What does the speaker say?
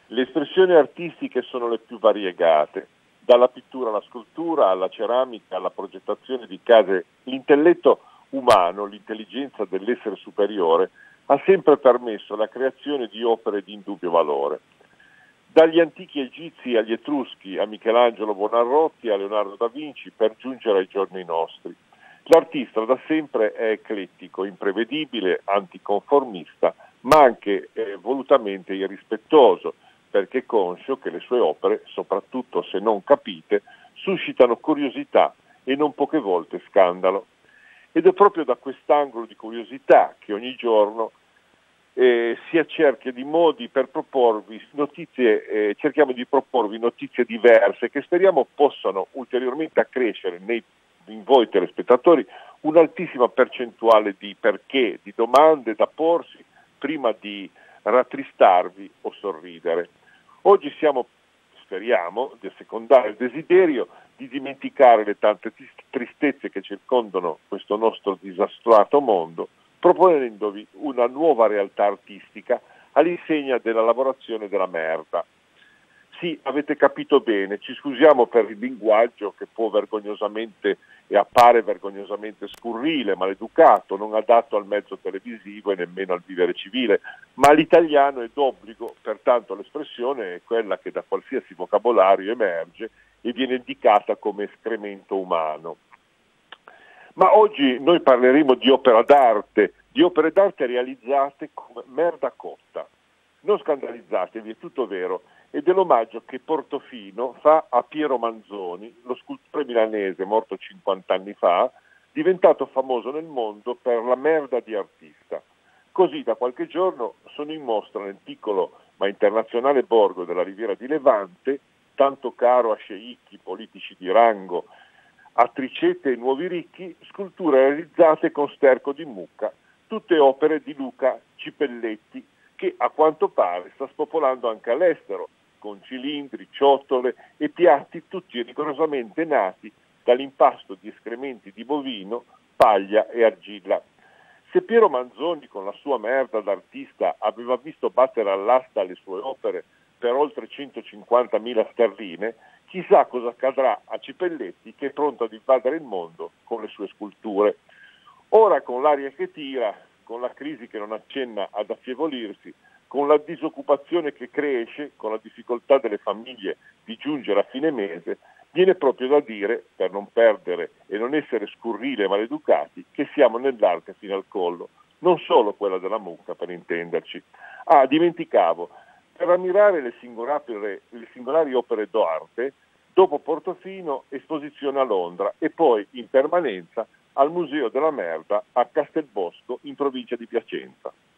Le espressioni artistiche sono le più variegate, dalla pittura alla scultura, alla ceramica, alla progettazione di case. L'intelletto umano, l'intelligenza dell'essere superiore, ha sempre permesso la creazione di opere di indubbio valore. Dagli antichi egizi agli etruschi, a Michelangelo Buonarroti, a Leonardo da Vinci, per giungere ai giorni nostri. L'artista da sempre è eclettico, imprevedibile, anticonformista, ma anche volutamente irrispettoso, perché è conscio che le sue opere, soprattutto se non capite, suscitano curiosità e non poche volte scandalo. Ed è proprio da quest'angolo di curiosità che ogni giorno si cerca di modi per proporvi notizie, cerchiamo di proporvi notizie diverse che speriamo possano ulteriormente accrescere in voi telespettatori un'altissima percentuale di perché, di domande da porsi prima di rattristarvi o sorridere. Oggi speriamo di assecondare il desiderio di dimenticare le tante tristezze che circondano questo nostro disastrato mondo, proponendovi una nuova realtà artistica all'insegna della lavorazione della merda. Sì, avete capito bene, ci scusiamo per il linguaggio che può vergognosamente e appare vergognosamente scurrile, maleducato, non adatto al mezzo televisivo e nemmeno al vivere civile, ma l'italiano è d'obbligo, pertanto l'espressione è quella che da qualsiasi vocabolario emerge e viene indicata come escremento umano. Ma oggi noi parleremo di opere d'arte realizzate come merda cotta. Non scandalizzatevi, è tutto vero, e dell'omaggio che Portofino fa a Piero Manzoni, lo scultore milanese morto 50 anni fa, diventato famoso nel mondo per la merda di artista. Così da qualche giorno sono in mostra nel piccolo ma internazionale borgo della Riviera di Levante, tanto caro a sceicchi, politici di rango, attricette e nuovi ricchi, sculture realizzate con sterco di mucca, tutte opere di Luca Cipelletti, che a quanto pare sta spopolando anche all'estero, con cilindri, ciotole e piatti tutti rigorosamente nati dall'impasto di escrementi di bovino, paglia e argilla. Se Piero Manzoni con la sua merda d'artista aveva visto battere all'asta le sue opere per oltre 150.000 sterline, chissà cosa accadrà a Cipelletti, che è pronto ad invadere il mondo con le sue sculture. Ora, con l'aria che tira, con la crisi che non accenna ad affievolirsi, con la disoccupazione che cresce, con la difficoltà delle famiglie di giungere a fine mese, viene proprio da dire, per non perdere e non essere scurrile e maleducati, che siamo nell'arte fino al collo, non solo quella della mucca, per intenderci. Ah, dimenticavo, per ammirare le singolari opere d'arte, dopo Portofino, esposizione a Londra e poi in permanenza al Museo della Merda a Castelbosco in provincia di Piacenza.